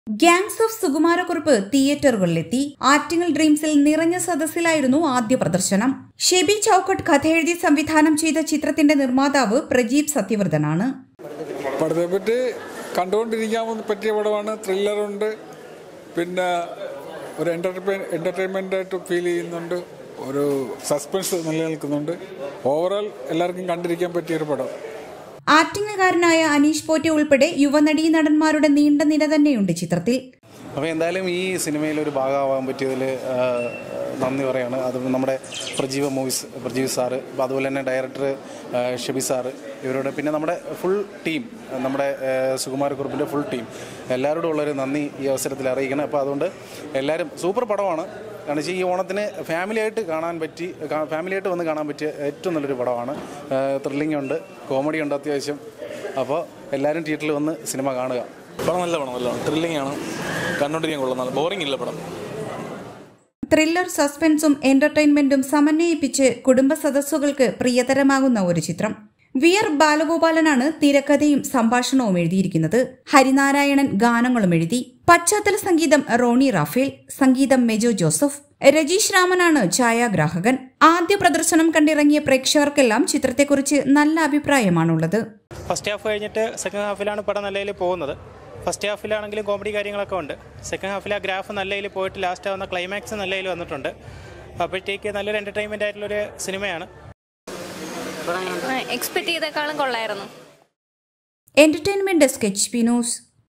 Gangs of Sukumarakurup തിയേറ്ററുകളിലെത്തി. ആറ്റിങ്ങൽ ഡ്രീംസിൽ നിറഞ്ഞ സദസ്സിലായിരുന്നു ആദ്യ പ്രദർശനം. ഷെബി ചൌക്കട്ട് കഥയെഴുതി സംവിധാനം ചെയ്ത ചിത്രത്തിന്റെ നിർമ്മാതാവ് പ്രജീപ് സത്യവ്രതനാണ്. പടത്തെപ്പറ്റി കണ്ടുകൊണ്ടിരിക്കാൻ പറ്റിയ പടമാണ്. ത്രില്ലറുണ്ട്, പിന്നെ ഒരു എന്റർടൈൻമെന്റ് ആയിട്ട് ഫീൽ ചെയ്യുന്നുണ്ട്, ഒരു സസ്പെൻസ് നിലനിൽക്കുന്നുണ്ട്. ഓവറോൾ എല്ലാവർക്കും കണ്ടിരിക്കാൻ പറ്റിയൊരു പടം. ആറ്റിങ്ങൽകാരനായ അനീഷ് പോറ്റി ഉൾപ്പെടെ യുവനടീ നടന്മാരുടെ നീണ്ട നിര തന്നെയുണ്ട് ചിത്രത്തിൽ. അപ്പോൾ എന്തായാലും ഈ സിനിമയിൽ ഒരു ഭാഗമാവാൻ പറ്റിയതിൽ നന്ദി പറയാണ്. അത് നമ്മുടെ പ്രജീവ് സാറ്, അപ്പോൾ അതുപോലെ തന്നെ ഡയറക്ടർ ഷെബി സാറ്, ഇവരോട് പിന്നെ നമ്മുടെ ഫുൾ ടീം, നമ്മുടെ സുകുമാരക്കുറുപ്പിൻ്റെ ഫുൾ ടീം, എല്ലാവരോടും ഉള്ളൊരു നന്ദി ഈ അവസരത്തിൽ അറിയിക്കണം. അപ്പോൾ അതുകൊണ്ട് എല്ലാവരും സൂപ്പർ പടമാണ്. കാരണം വെച്ചാൽ ഈ ഓണത്തിന് ഫാമിലിയായിട്ട് വന്ന് കാണാൻ പറ്റിയ ഏറ്റവും നല്ലൊരു പടമാണ്. ത്രില്ലിംഗ് ഉണ്ട്, കോമഡി ഉണ്ട് അത്യാവശ്യം. അപ്പോൾ എല്ലാവരും തിയേറ്ററിൽ വന്ന് സിനിമ കാണുക. പടം നല്ല ത്രില്ലിംഗ് ആണ്, കണ്ടുകൊണ്ടിരിക്കാൻ കൊള്ളുന്ന, ബോറിംഗ് ഇല്ല പടം. ത്രില്ലർ, സസ്പെൻസും എന്റർടൈൻമെന്റും സമന്വയിപ്പിച്ച് കുടുംബ സദസ്സുകൾക്ക് പ്രിയതരമാകുന്ന ഒരു ചിത്രം. വി.ആർ. ബാലഗോപാലനാണ് തിരക്കഥയും സംഭാഷണവും എഴുതിയിരിക്കുന്നത്. ഹരിനാരായണൻ ഗാനങ്ങളും എഴുതി. പശ്ചാത്തല സംഗീതം റോണി റാഫേൽ, സംഗീതം മെജോ ജോസഫ്. രജീഷ് രാമനാണ് ഛായാഗ്രാഹകൻ. ആദ്യ പ്രദർശനം കണ്ടിറങ്ങിയ പ്രേക്ഷകർക്കെല്ലാം ചിത്രത്തെക്കുറിച്ച് നല്ല അഭിപ്രായമാണുള്ളത്. ഫസ്റ്റ് ഹാഫ് കഴിഞ്ഞിട്ട് സെക്കൻഡ് ഹാഫിലാണ് പടം നല്ല രീതിയിൽ പോകുന്നത്. ഫസ്റ്റ് ഹാഫിലാണെങ്കിലും കോമഡി കാര്യങ്ങളൊക്കെ ഉണ്ട്. സെക്കൻഡ് ഹാഫിൽ ആ ഗ്രാഫ് നല്ല രീതിയിൽ പോയിട്ട് ലാസ്റ്റ് ആവുന്ന ക്ലൈമാക്സ് നല്ല രീതിയിൽ വന്നിട്ടുണ്ട്. അപ്പോഴത്തേക്ക് നല്ലൊരു എൻ്റർടൈൻമെൻ്റ് ആയിട്ടുള്ളൊരു സിനിമയാണ്. എക്സ്പെക്ട് ചെയ്തേക്കാളും കൊള്ളായിരുന്നു. Entertainment desk HP news.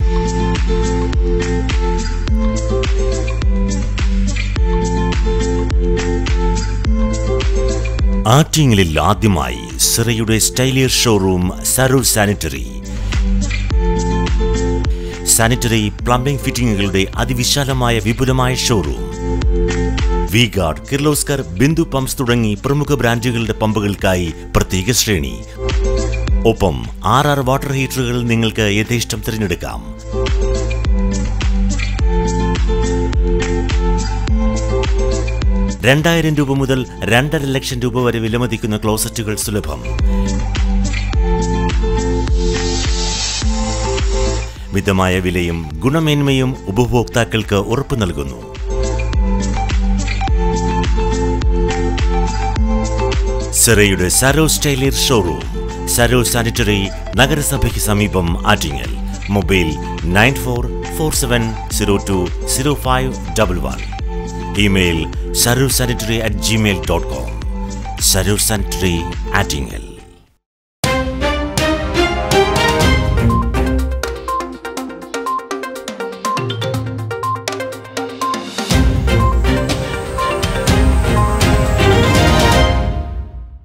ആറ്റിങ്ങലിൽ ആദ്യമായി സിറയുടെ സ്റ്റൈലിയർ ഷോറൂം സരൂർ സാനിറ്ററി പ്ലംബിംഗ് ഫിറ്റിംഗുകളുടെ അതിവിശാലമായ വിപുലമായ showroom. V Guard, Kirloskar, Bindu pumps തുടങ്ങി പ്രമുഖ ബ്രാൻഡുകളുടെ പമ്പുകൾക്കായി പ്രത്യേക ശ്രേണി. ഒപ്പം 6 വാട്ടർ ഹീറ്ററുകൾ നിങ്ങൾക്ക് യഥേഷ്ടം തിരഞ്ഞെടുക്കാം. ₹2,000 മുതൽ ₹2,50,000 വരെ വിലമതിക്കുന്ന ക്ലോസറ്റുകൾ സുലഭം. മിതമായ വിലയും ഗുണമേന്മയും ഉപഭോക്താക്കൾക്ക് ഉറപ്പു നൽകുന്നു. സിറയുടെ സരോ സ്റ്റൈലിയർ ഷോറൂം, സരോ സാനിറ്ററി, നഗരസഭയ്ക്ക് സമീപം, Attingal. Mobile 9447020511. Email sarursanitary@gmail.com. Sarur Sanitary, Attingal.